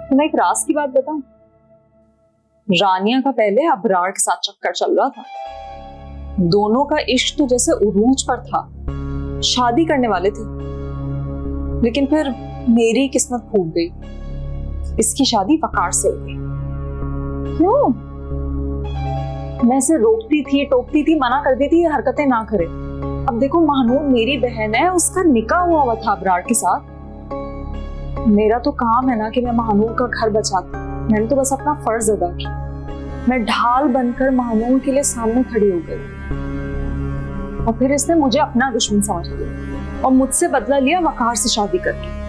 मैं एक राज की बात बताऊं, रानिया का पहले अबरार के साथ चक्कर चल रहा था। दोनों का इश्क तो जैसे उरूज पर था, शादी करने वाले थे, लेकिन फिर मेरी किस्मत फूट गई। इसकी शादी वकार से हो गई। क्यों? मैं इसे रोकती थी, टोकती थी, मना कर देती ये हरकतें ना करे। अब देखो महानूर मेरी बहन है, उसका निकाह हुआ था अबरार के साथ। मेरा तो काम है ना कि मैं महानूर का घर बचाती। मैंने तो बस अपना फर्ज अदा किया। मैं ढाल बनकर महानूर के लिए सामने खड़ी हो गई और फिर इसने मुझे अपना दुश्मन समझ लिया और मुझसे बदला लिया वकार से शादी करके।